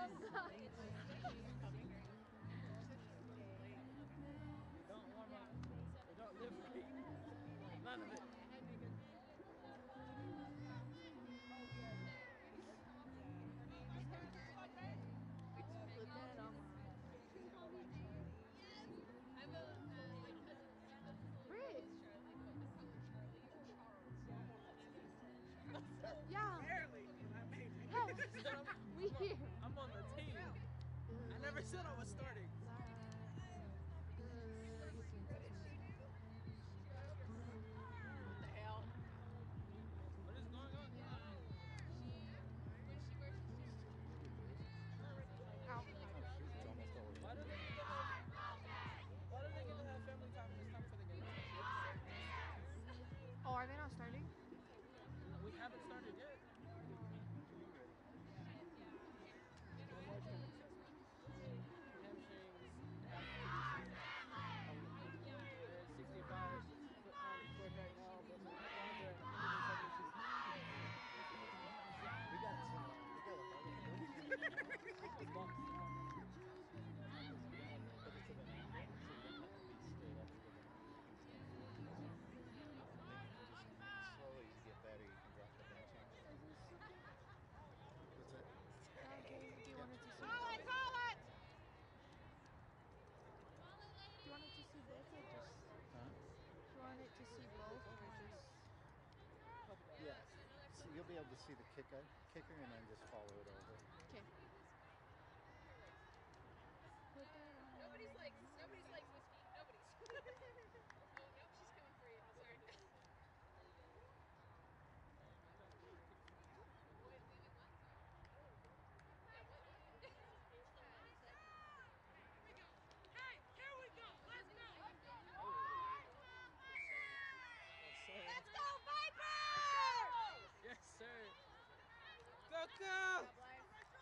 Don't warm up. They don't live right. None of it. Put that on my Britt. Yeah. Barely. I made it. Yes. We here. I'm on the team. I never said I was starting. What the hell? What is going on? Ow. Why do they get to have family time when it's time for the game? Oh, are they not starting? We haven't started yet. Hamstrings There's 65 pounds worth right now, but my arms are at 176. We got The box now. but it's an angle, so you don't have to be straight up with an arm. You can stand forward. And then you can just slowly, as you get better, you can drop the bench angle. What's that? Okay, do you want it to see? Call it! Call it! Do you want it to see both or just? Huh? Do you want it to see both or just? Yeah. So you'll be able to see the kicker, and then just follow it over. Okay. Nobody's like whiskey. Nobody's. Oh, nope, she's coming for you. Sorry. Here we go. Let's go. Let's go, Vipers! Yes, sir. Go, go!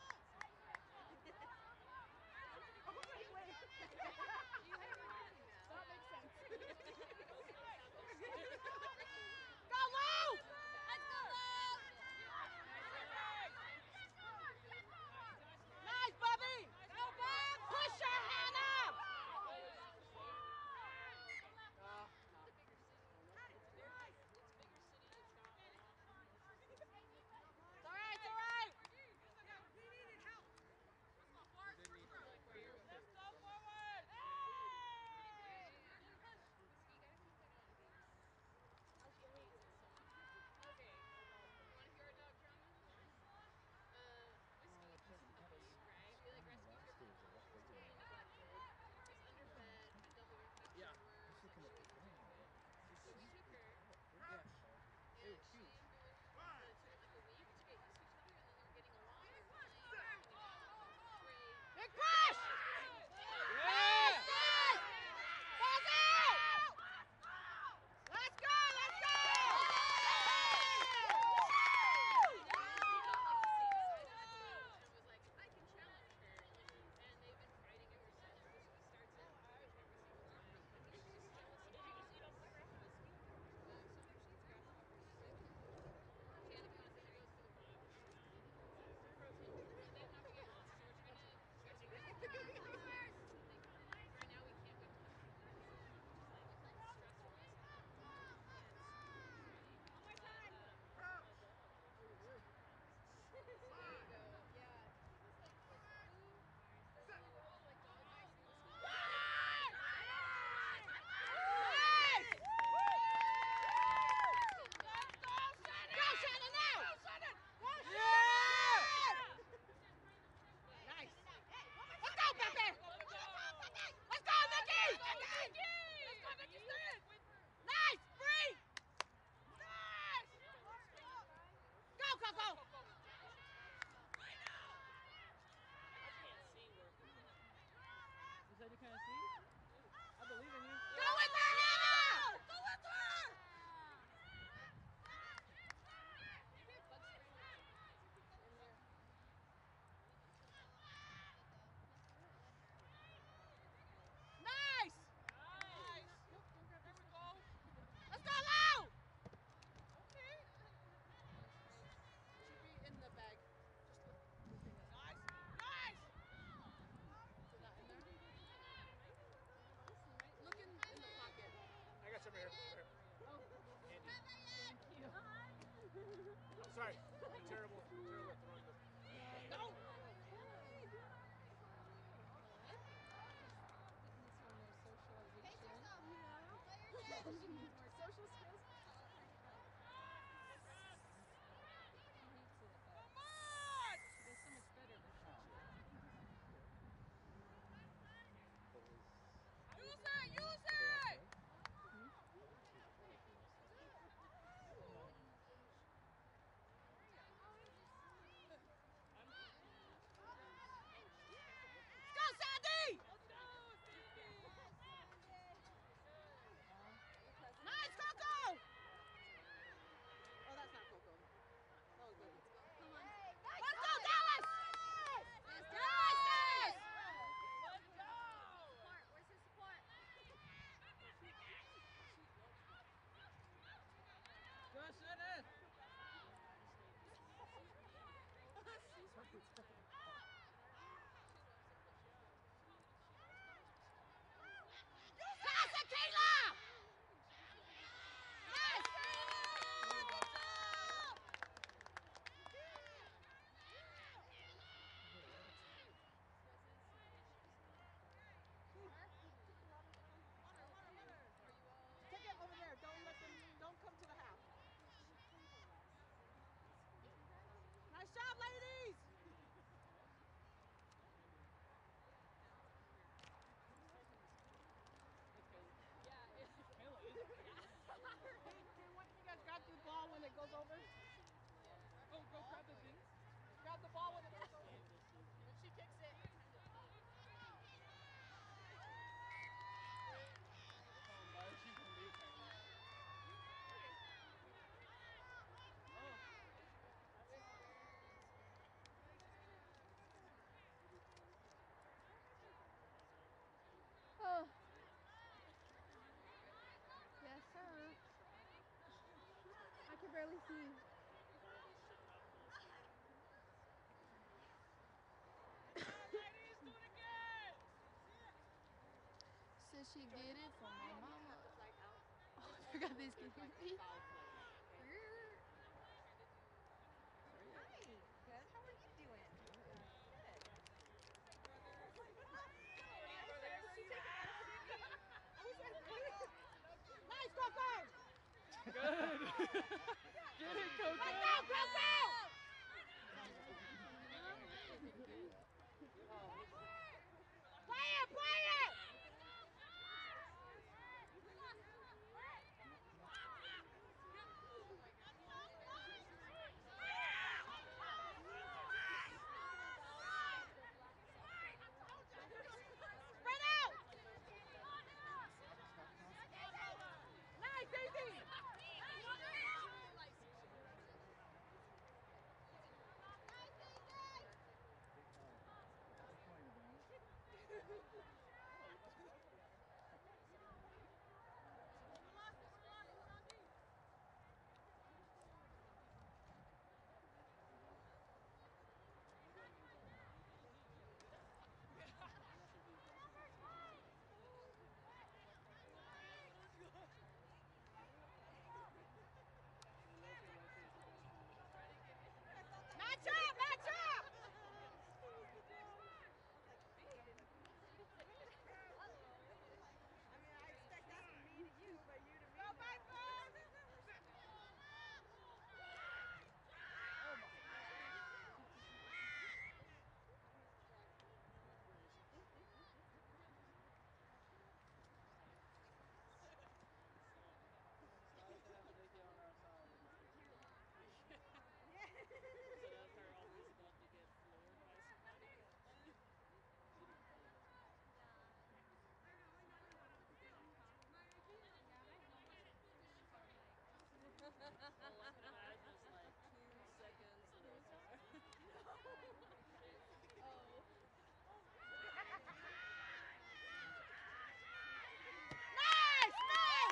Says she get it from my mama. Oh, I forgot this kid. Hi, good. How are you doing? Good. Nice, Coco! Good. Get it, Coco. Coco! Play it, play it! Spread out! Nice, Daisy! Match up, match up! Go, Vipers! Nice, nice!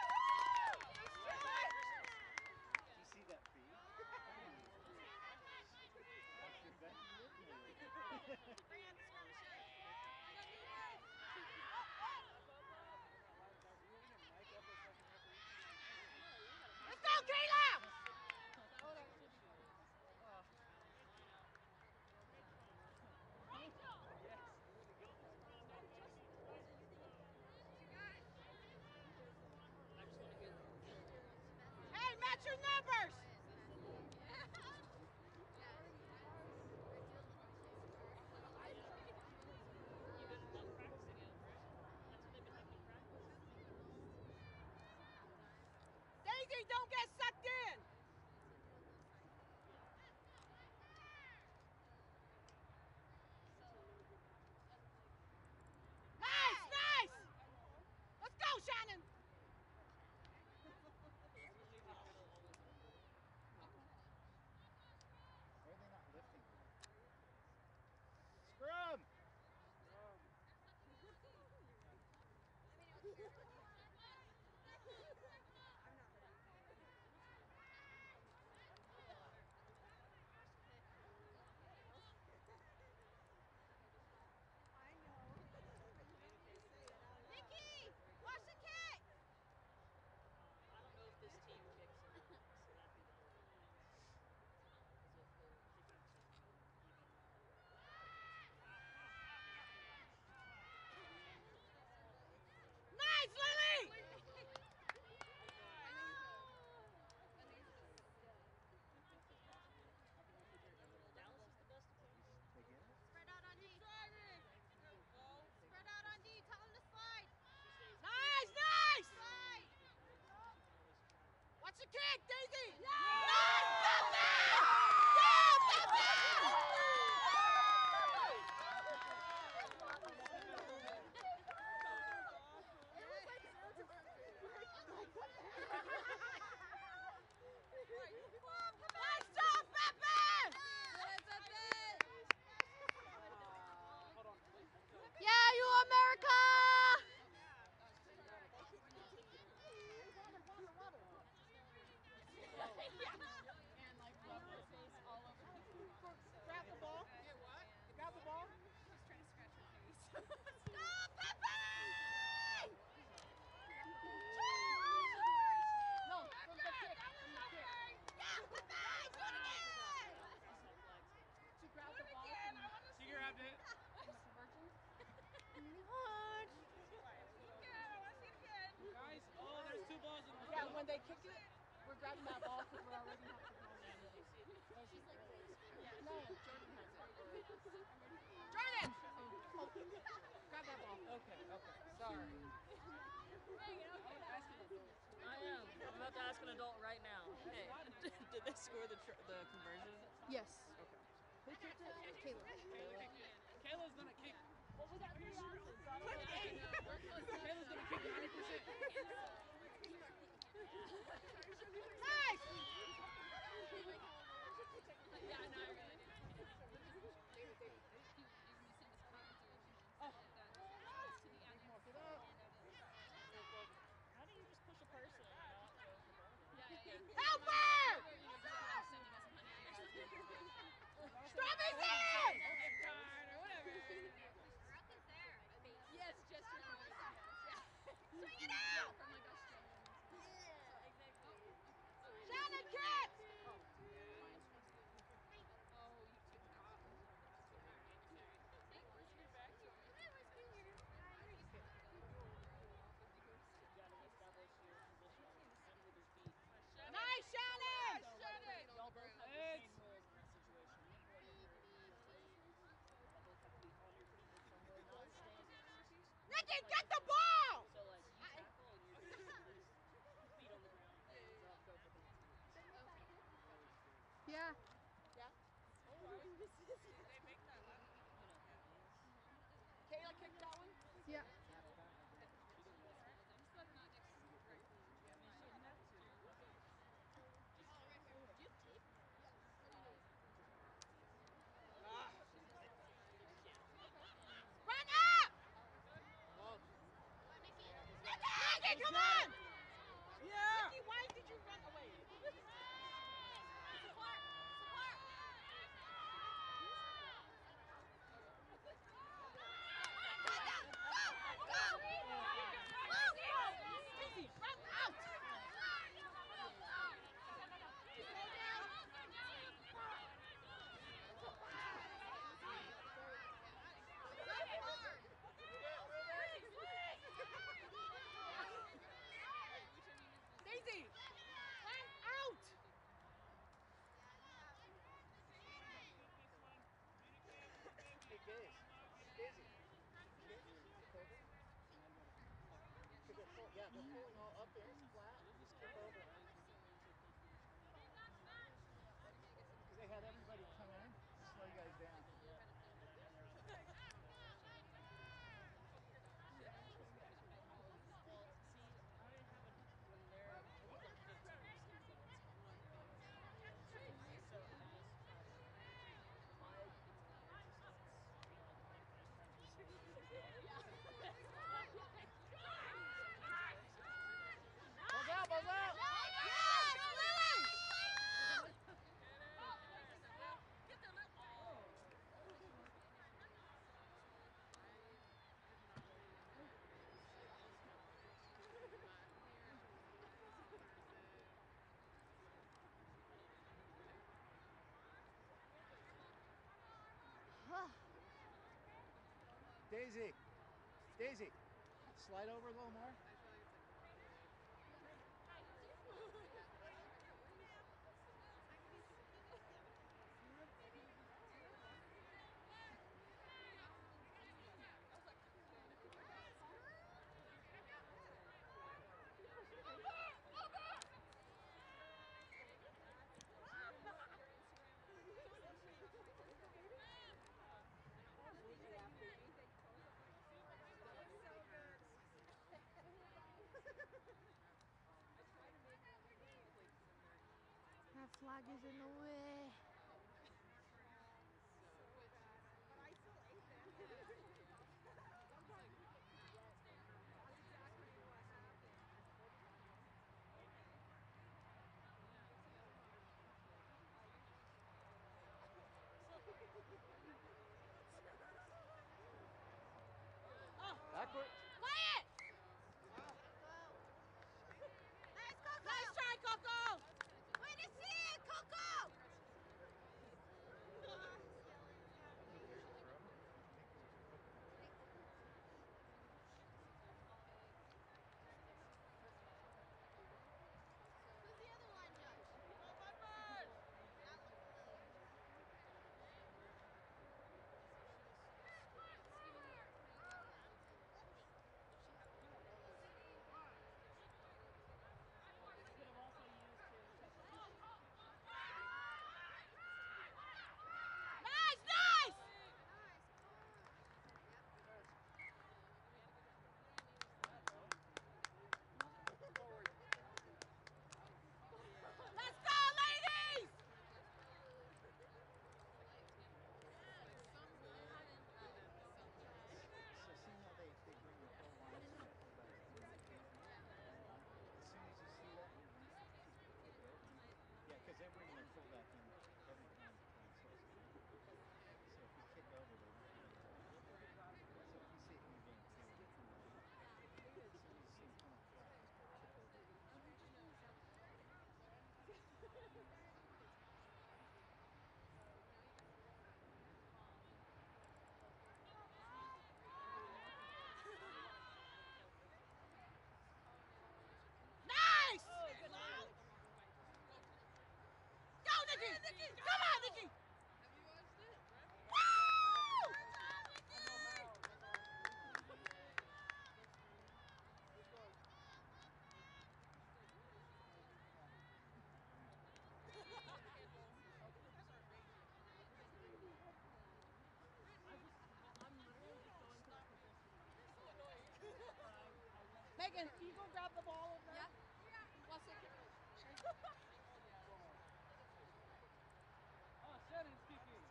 Did you see that feed? You're betting with me. Let's go, Kayla! Hey, match your numbers! Daisy, don't get sucked in! Nice, nice! Let's go, Shannon! Why are they not lifting her? Scrum! they kick it, we're grabbing that ball because we're already have to go. No, Jordan has it. Jordan! Oh, grab that ball. Okay, sorry. I am. I'm about to ask an adult right now. Hey, did they score the conversion? Yes. Okay. Who kicked it? Kayla. Kayla's gonna kick. Well, we got 3 options. So I don't know. Kayla's gonna kick 90%. Nice! Yeah, no, I really do. How do you just push a person and not go for ball? Help her! Strawberry's in! Yes, just Swing it out! from like Australia. Shannon, catch! Nice, Shannon! Y'all both have the same rules in that situation. Nikki, get the ball! So like you tackle and you're just feet on the ground and go for the Yeah. Kayla kicked that one? Yeah. Run up! Nikki, come on! Yeah! Nikki, why did you run away? Daisy, run out! Hey, Daisy. Daisy. Yeah, they're pulling all up there. It's flat. Just kick over. Because they had everybody come in to slow you guys down. Balls out! Yes, Lily! Daisy. Daisy. Slide over a little more. That flag is in the way. Backward. Play it! Nice, Coco! Nice try, Coco! Way to see it, Coco! Nikki! Come on, Nikki! Have you watched it? Woo! Megan, can you go grab the ball over there? Yeah. One second. Oh, Shannon's kicking.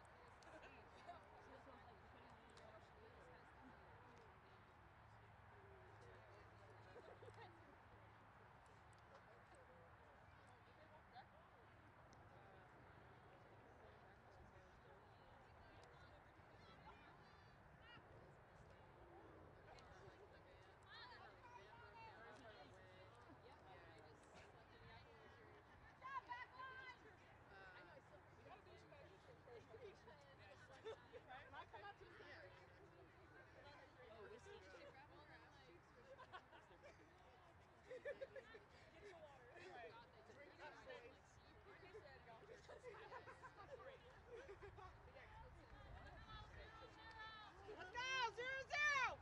Let's go! 0-0!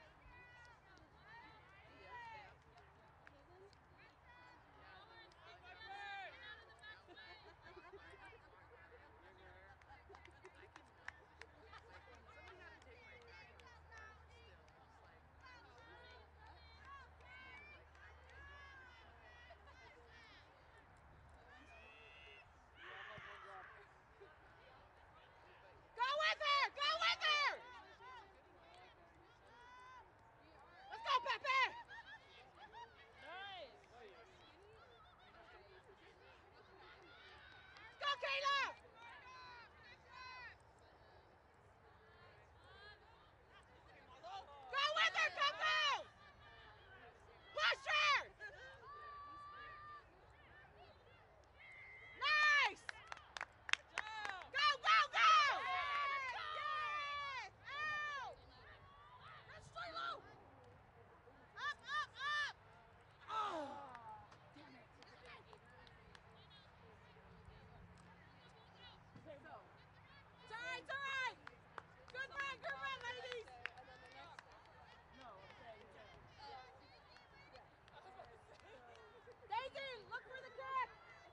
Go with her! Go with her! Let's go, Pepe! Nice. Let's go, Kayla! Go with her, Coco! Push her! Nice! Go, go, go! Yes! Out! That's Shiloh! Up, up, up! Oh! It's alright, it's alright! Good run, ladies! Daisy, look for the kick!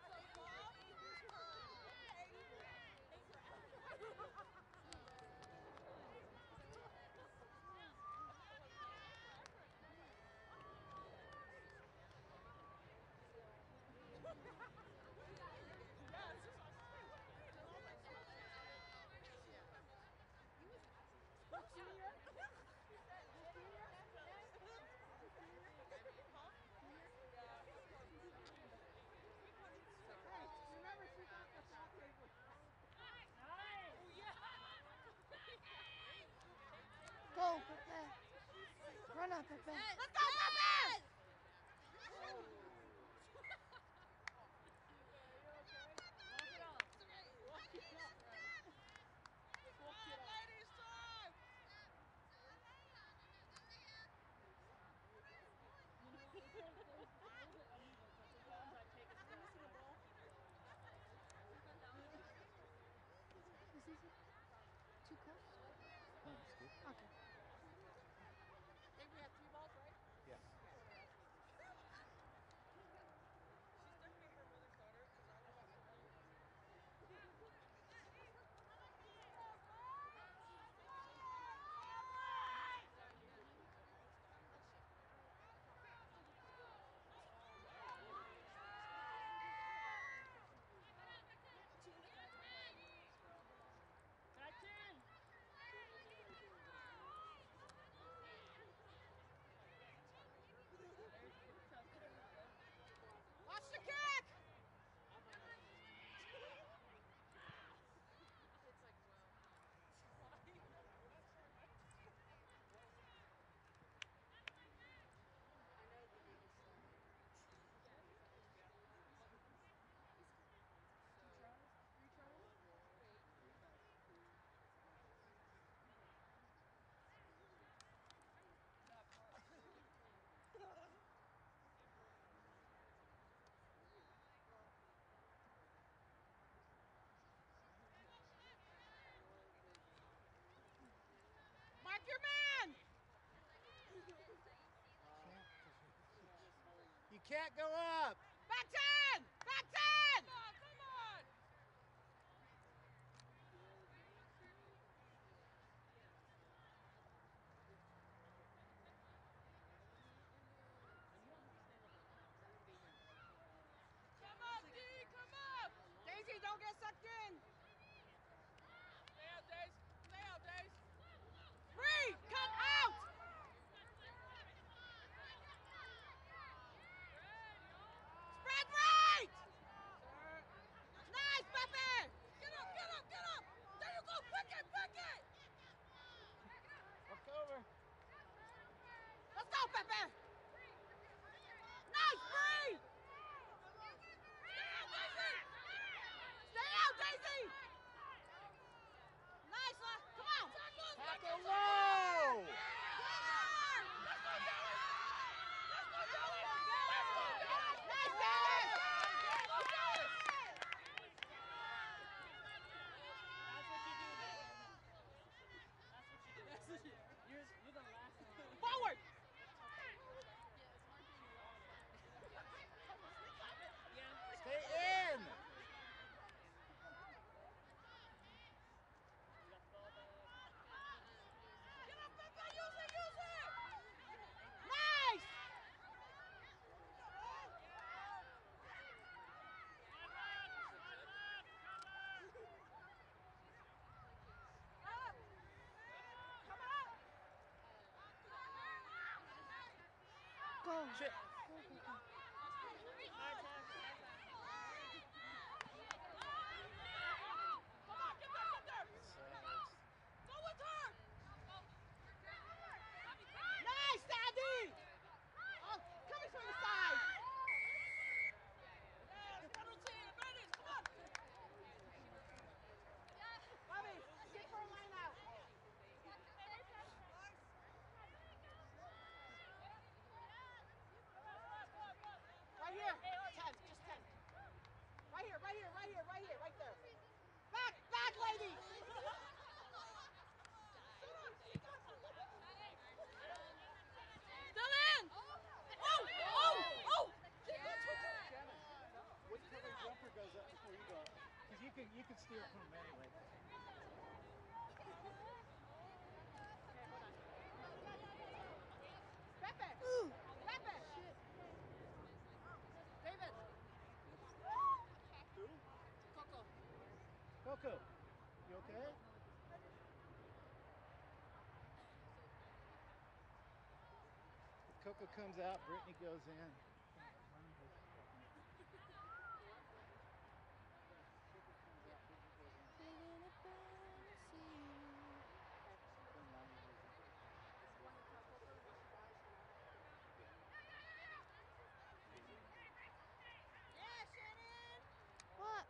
Go, Pepe. Run up, Pepe. Let's go, Pepe! Is this too close? No, it's good. Okay. I think we have 3 balls, right? your man! You can't go up. Back 10! Back 10! Come on, come on! Come up, D! Come up! Daisy, don't get sucked in! Stay out, Daisy! Stay out, Daisy! Bree, come out! Spread right! Nice, Pepe! Get up, get up, get up! There you go, pick it, pick it! Look over. Let's go, Pepe! Nice, Bree! Stay out, Daisy! Nice, come on! Tackle low. Nice, Dennis! You're the last one. Forward! Stay in. Get up, Pepe! Use it, use it! Nice! Up! Come up! Go. Chip. Come on, get there, get there! Go with her! Nice, Daddy! Oh, coming from the side! Yes, double team, advantage, come on! Bobby, get for a line out. Right here, 10, just 10. Right here, right here, right here, right here, right there. Back, back, lady! Still in! Oh, oh, oh! Which cover jumper goes up before you go up? Because you can steal from him anyway. Pepe! Pepe! David! Who? Coco. Coco. You okay? If Coco comes out, Brittany goes in. Yeah, Shannon! What?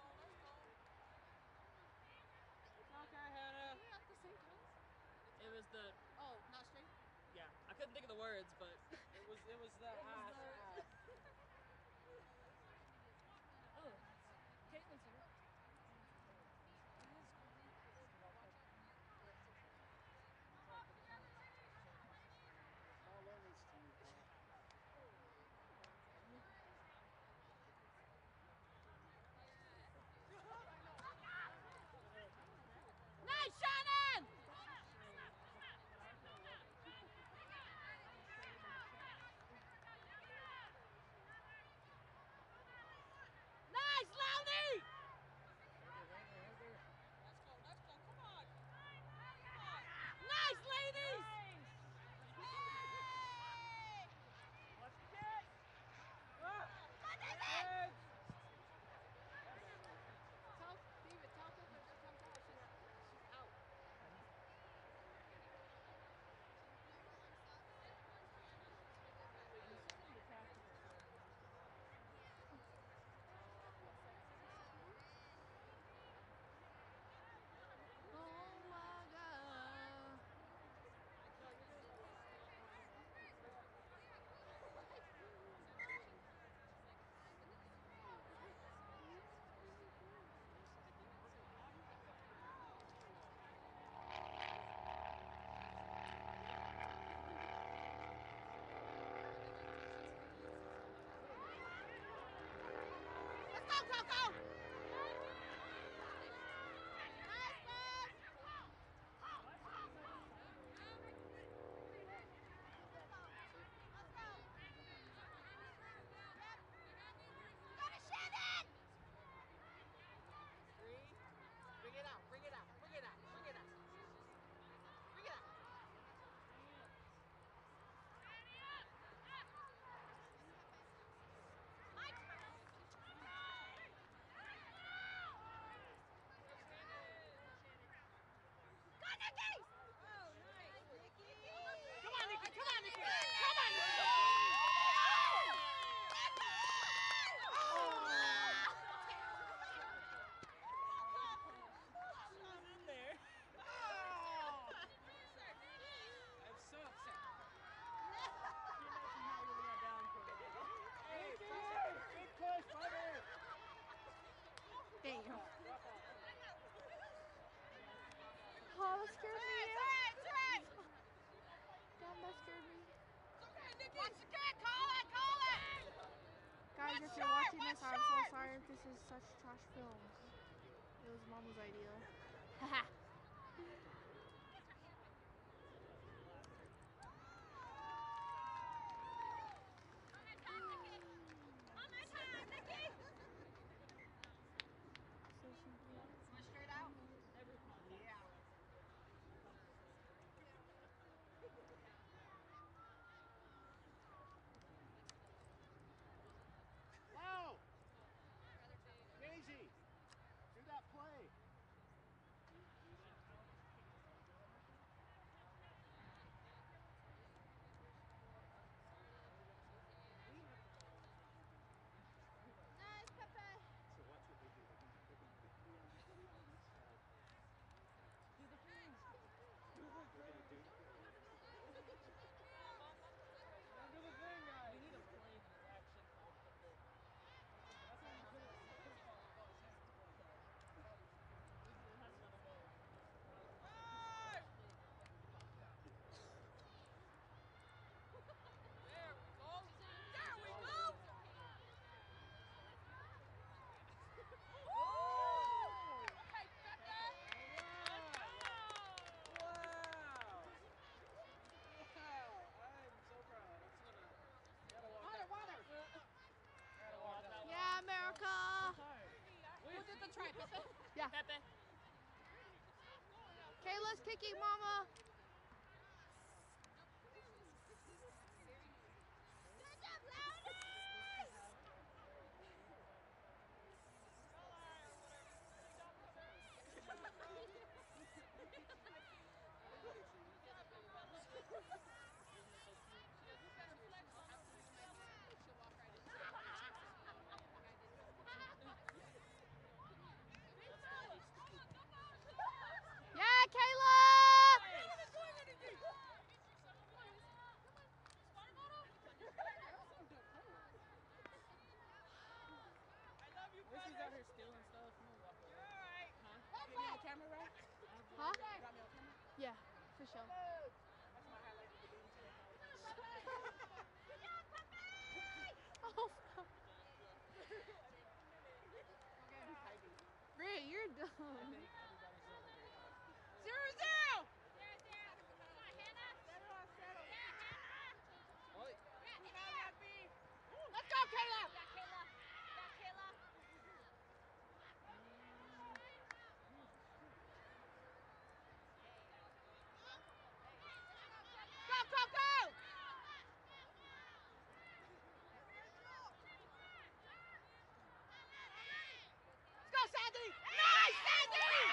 Okay, Hannah. It was the Oh, not straight? yeah. I couldn't think of the words, but It was the ass. go, go, go! Nice pass! Go to Shannon! Three. Bring it out, bring it out, bring it out, bring it out. Bring it out. Go, Nikki! Oh, nice, Nikki. Come on, Nikki, come on, Nikki. Come on, Nikki. She's in there. I'm so upset. She's not living that down for a while. Hey, big push, Bobby. Damn. Drop off. Oh, that scared me. Turn! Damn, that scared me. Once again, call it, call it! Guys, if One you're shot, watching one this, I'm so shot. sorry if this is such trash films. It was Mama's idea. Haha. Straight out? Yeah. Wow. Daisy, do that play. Nice, Pepe. So watch what they do. They're going to put three on each side. Do the thing. They're going to do. Don't do the thing, guys. We need a plane that's actually called football. That's how you put it. That's not a goal. There we go. There we go. Okay, Pepe. Let's go. Wow. I'm so proud. Gotta walk Water, that. water. Gotta walk that one. Yeah, America. Who did the try, Pepe? Yeah. Pepe. Kayla's kicking, Mama. Yeah, Kayla. Wish he's out here stealing stuff. I'm gonna walk away. Alright. Huh? Get me on camera, right? Huh? Got me on camera? Yeah, for sure. That's my highlight of the game today. Oh, Ray, you're dumb. I think everybody's celebrating. 0-0. Oi. Let's go, Kayla. Go, go, go. Let's go, Sandy. Nice, Sandy.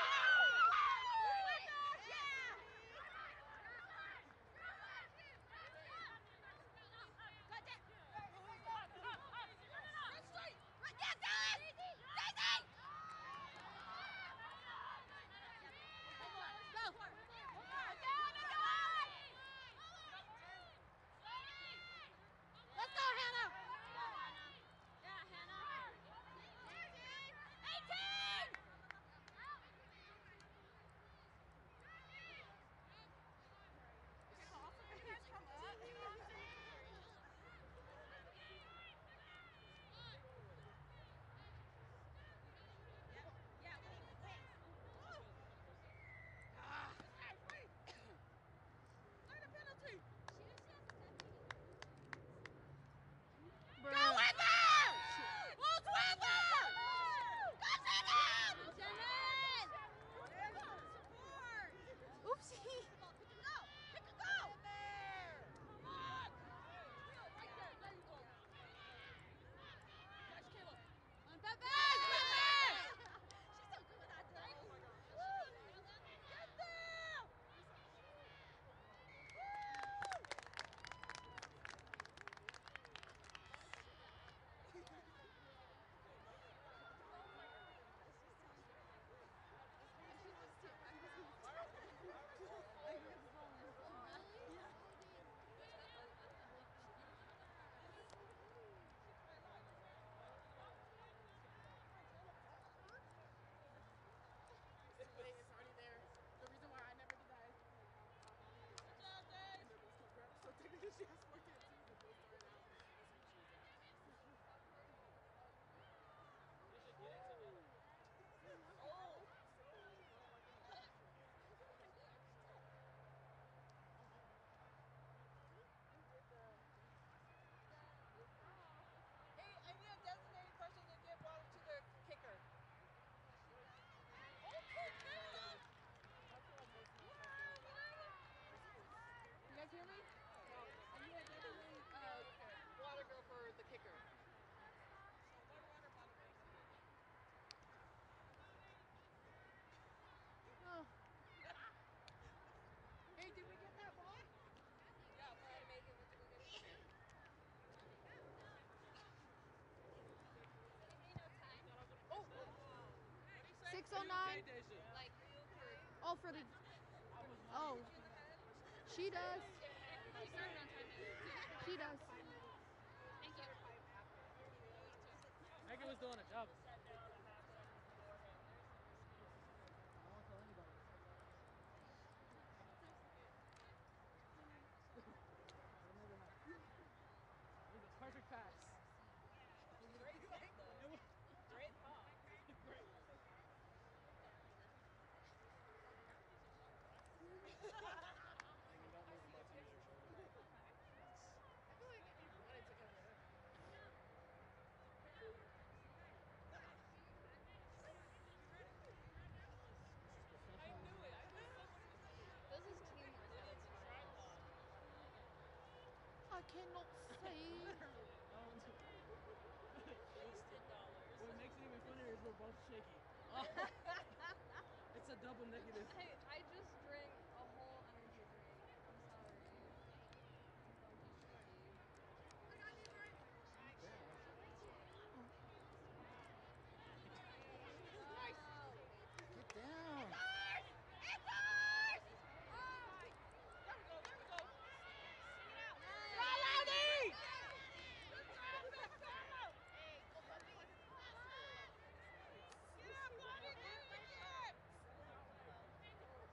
line? Like, Oh, for the. Oh. She does. she started on time too. She does. Thank you. Megan was doing a job. Perfect pass. Great kick though. Great pop. Megan, don't move about to use your shoulder. I feel like he wanted to come there. I knew it. I knew somebody was coming. This is teamwork at its finest. I cannot see. Wasted dollars. What makes it even funnier is we're both shaky. It's a double negative. Hey, I just drank a whole energy drink. I'm sorry. Funky shorty. Nice. Get down. It's ours! There we go, there we go. Go, Loudie! Good job, good job! Get up, buddy, get it!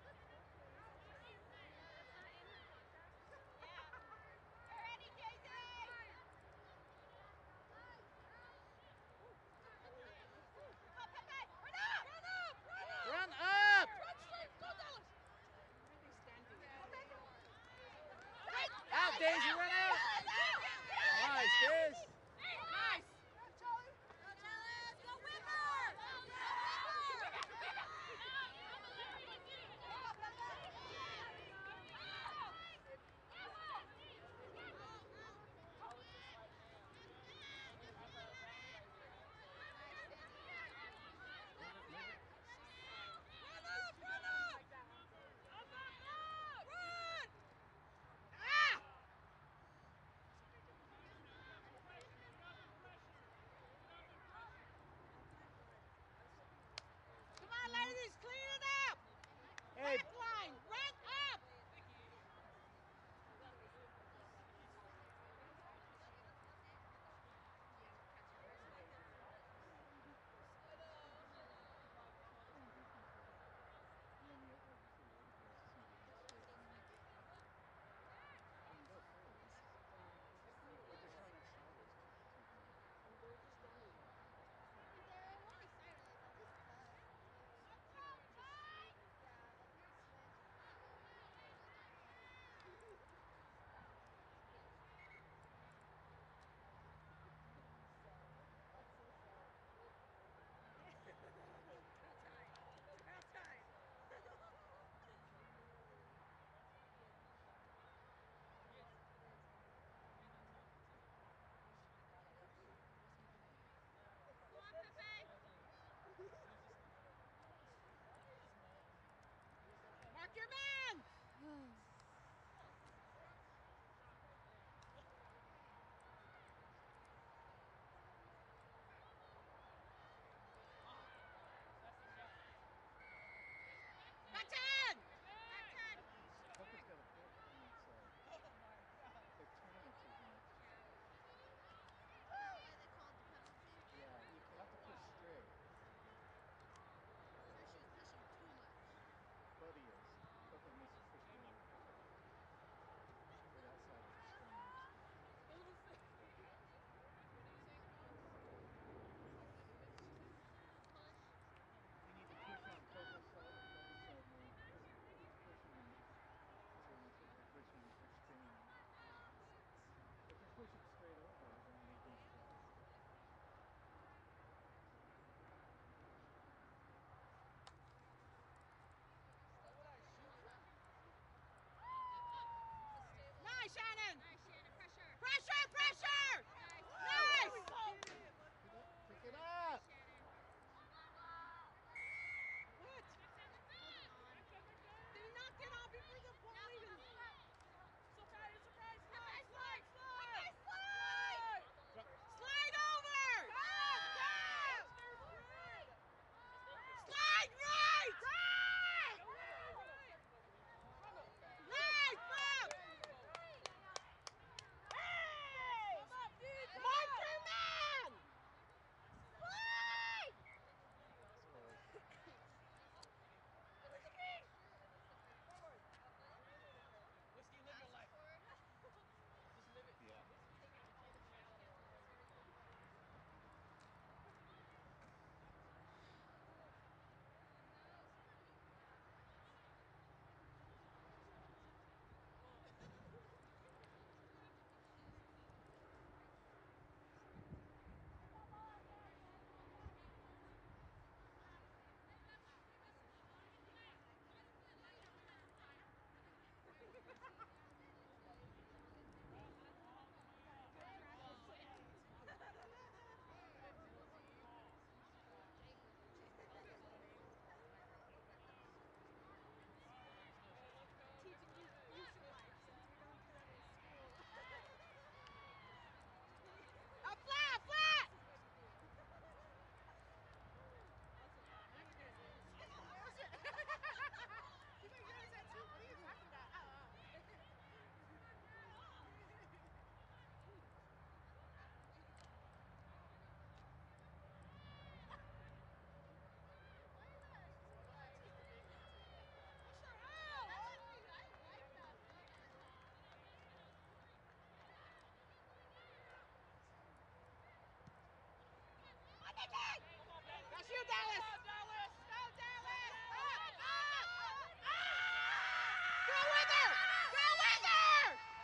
with her! Go with her!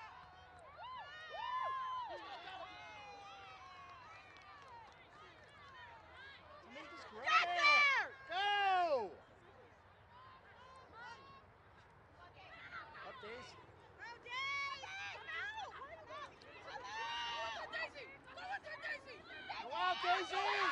Somebody just grab Get it. there! Go! Up, Daisy. Go, Daisy! Come out! Go with her, Daisy! Go with her, Daisy! Go out, Daisy!